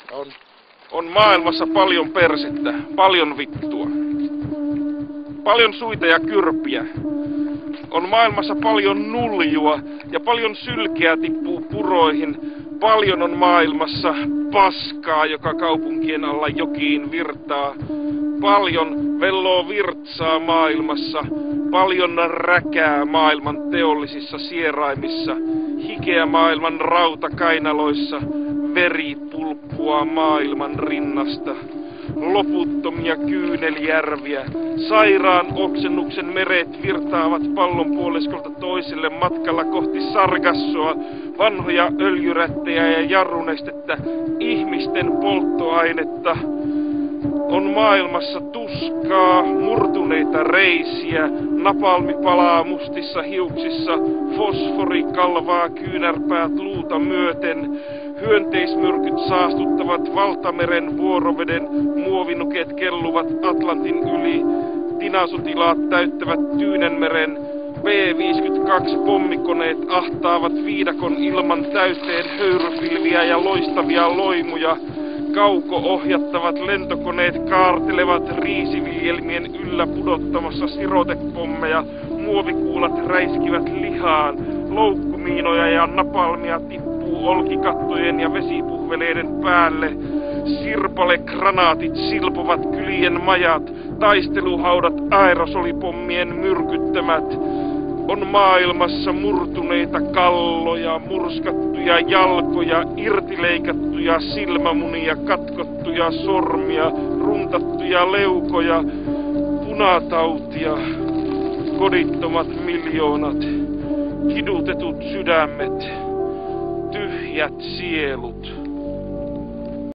On maailmassa paljon persettä, paljon vittua. Paljon suita ja kyrpiä. On maailmassa paljon nuljua ja paljon sylkeä tippuu puroihin. Paljon on maailmassa paskaa, joka kaupunkien alla jokiin virtaa. Paljon velloo virtsaa maailmassa. Paljon räkää maailman teollisissa sieraimissa. Hikeä maailman rautakainaloissa. Veri pulppua maailman rinnasta. Loputtomia kyynelijärviä. Sairaan oksennuksen meret virtaavat pallonpuoliskolta toiselle matkalla kohti Sargassoa. Vanhoja öljyrättejä ja jarrunestettä, ihmisten polttoainetta. On maailmassa tuskaa, murtuneita reisiä, napalmi palaa mustissa hiuksissa, fosfori kalvaa kyynärpäät luuta myöten, hyönteismyrkyt saastuttavat valtameren vuoroveden, muovinuket kelluvat Atlantin yli, tinasotilaat täyttävät Tyynenmeren, B-52 pommikoneet ahtaavat viidakon ilman täyteen höyrypilviä ja loistavia loimuja. Kauko-ohjattavat lentokoneet kaartelevat riisiviljelmien yllä pudottamassa sirotepommeja. Muovikuulat räiskivät lihaan. Loukkumiinoja ja napalmia tippuu olkikattojen ja vesipuhveleiden päälle. Sirpale-granaatit silpovat kylien majat. Taisteluhaudat aerosolipommien myrkyttämät. On maailmassa murtuneita kalloja, murskattuja jalkoja, irtileikattuja silmämunia, katkottuja sormia, runtattuja leukoja, punatautia, kodittomat miljoonat, kidutetut sydämet, tyhjät sielut.